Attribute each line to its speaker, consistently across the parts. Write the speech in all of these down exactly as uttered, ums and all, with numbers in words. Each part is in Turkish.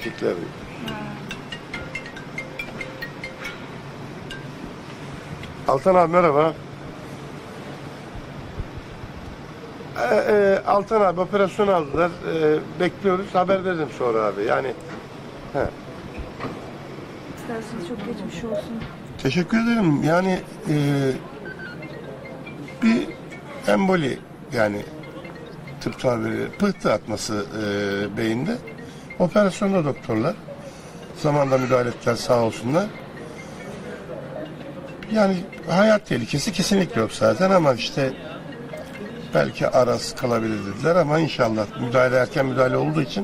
Speaker 1: Tetikler. Altan abi merhaba. Ee, e, Altan abi operasyon aldılar. Ee, bekliyoruz. Haber veririm sonra abi. Yani he.
Speaker 2: İsterseniz çok geçmiş olsun.
Speaker 1: Teşekkür ederim. Yani e, bir emboli, yani tıp tabiri pıhtı atması e, beyinde. Operasyonda doktorlar. Zamanında müdahale ettiler sağ olsunlar. Yani hayat tehlikesi kesinlikle yok zaten ama işte belki aras kalabilir dediler ama inşallah müdahale erken müdahale olduğu için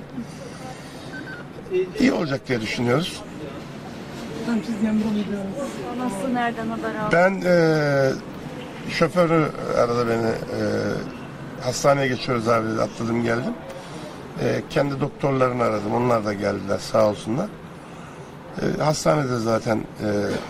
Speaker 1: iyi olacak diye düşünüyoruz.
Speaker 2: Nasıl, nereden haber aldın?
Speaker 1: Ben e, şoförü aradı beni, e, hastaneye geçiyoruz abi dedi, atladım geldim. E, kendi doktorlarını aradım, onlar da geldiler sağ olsunlar. E, hastanede zaten e,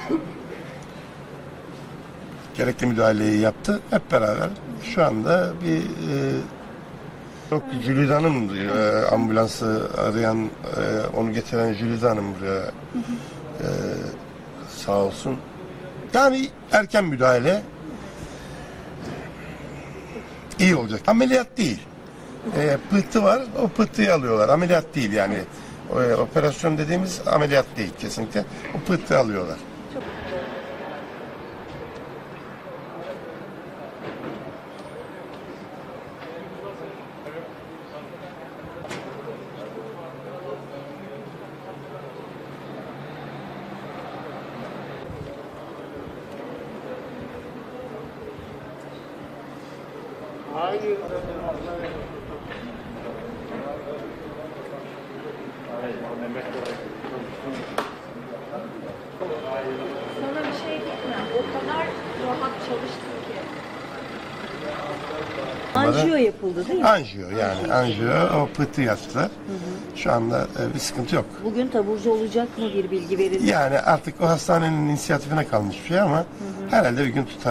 Speaker 1: gerekli müdahaleyi yaptı. Hep beraber şu anda bir e, yok Jülide Hanım diyor, e, ambulansı arayan, e, onu getiren Jülide Hanım diyor. E, sağ olsun. Yani erken müdahale iyi olacak. Ameliyat değil. E, pıhtı var, o pıhtıyı alıyorlar. Ameliyat değil yani. O, e, operasyon dediğimiz ameliyat değil kesinlikle. O pıhtıyı alıyorlar. Hayır.
Speaker 2: Sana bir şey diyeyim mi? O kadar rahat çalıştım ki.
Speaker 3: Anjiyo yapıldı değil mi?
Speaker 1: Anjiyo yani anjiyo, o pıhtı yaptılar. Şu anda e, bir sıkıntı yok.
Speaker 3: Bugün taburcu olacak mı, bir bilgi verildi?
Speaker 1: Yani artık o hastanenin inisiyatifine kalmış bir şey ama herhalde bir gün tutar.